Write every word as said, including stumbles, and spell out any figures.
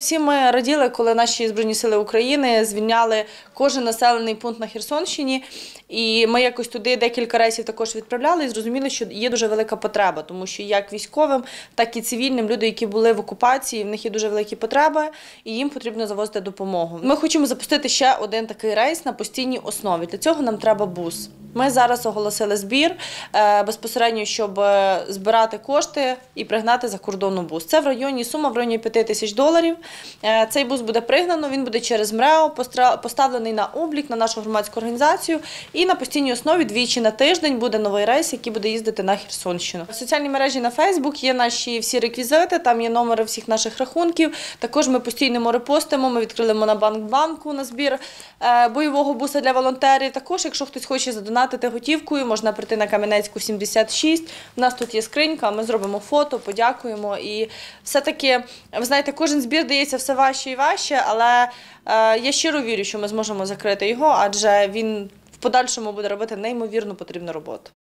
Всі ми раділи, коли наші Збройні сили України звільняли кожен населений пункт на Херсонщині. І ми якось туди декілька рейсів також відправляли і зрозуміли, що є дуже велика потреба, тому що як військовим, так і цивільним, люди, які були в окупації, в них є дуже великі потреби, і їм потрібно завозити допомогу. Ми хочемо запустити ще один такий рейс на постійній основі. Для цього нам треба бус. Ми зараз оголосили збір безпосередньо, щоб збирати кошти і пригнати за кордону бус. Це в районі, сума в районі п'яти тисяч доларів. Цей бус буде пригнано, він буде через МРЕО, поставлений на облік на нашу громадську організацію. І на постійній основі двічі на тиждень буде новий рейс, який буде їздити на Херсонщину. В соціальній мережі на Фейсбук є наші всі реквізити, там є номери всіх наших рахунків. Також ми постійно репостимо, ми відкрили монобанк-банку на збір бойового буса для волонтерів. Також, якщо хтось хоче задонатити готівкою, можна прийти на Кам'янецьку, сімдесят шість. У нас тут є скринька, ми зробимо фото, подякуємо. І все-таки, ви знаєте, кожен збір дається все важче і важче, але я щиро вірю, що ми зможемо закрити його, адже він в подальшому буде робити неймовірно потрібну роботу.